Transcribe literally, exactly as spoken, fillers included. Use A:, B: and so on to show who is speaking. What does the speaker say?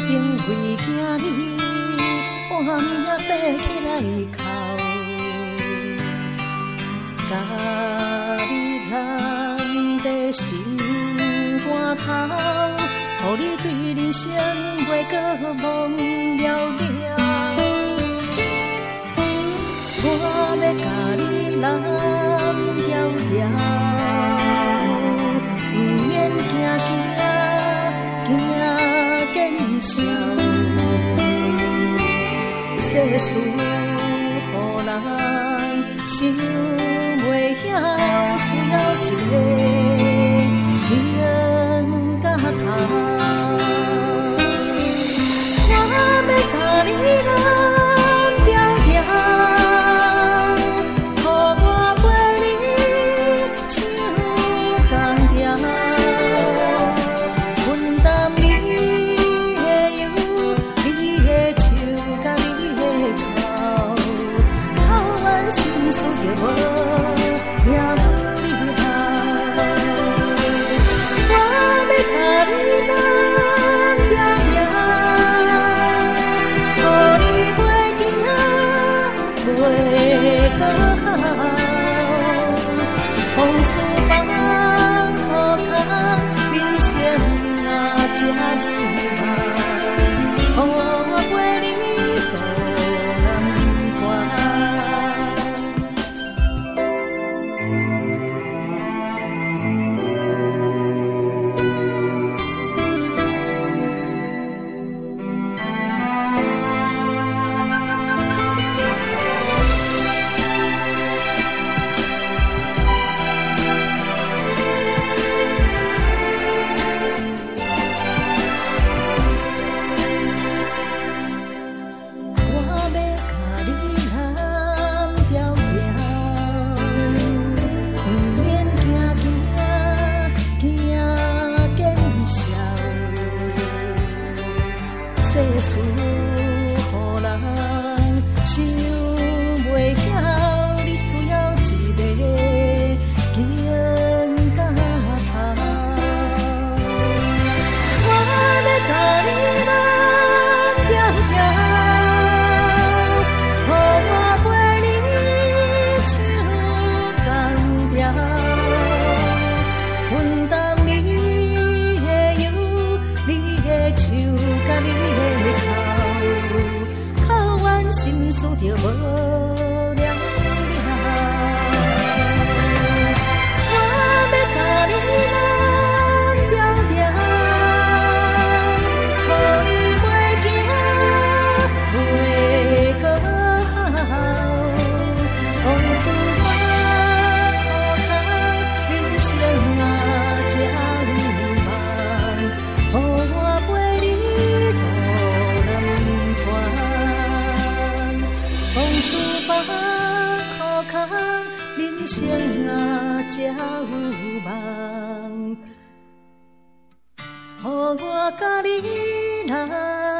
A: 因为惊你半暝爬起来哭，家己人在心肝头，予你对人生袂阁忘了了。我要甲你揽条条，不免惊惊惊见笑。世事予人想袂晓，需要一个肩甲头。我要甲你揽。心事就无命厉害，我要甲你揽条条，予你袂惊袂阁好，风雨放好空，人生啊才有梦，予我陪你渡难关。世事予人想袂晓，你需要一个肩甲头。我要甲你揽条条，予我陪你唱同调，分担你的忧，你的愁甲你。心事就无了了，我要甲你揽条条，予你袂惊袂阁好，往事放好空，人生啊才有梦，予我陪你渡难关。往事放好空，人生啊才有梦，予我甲你揽。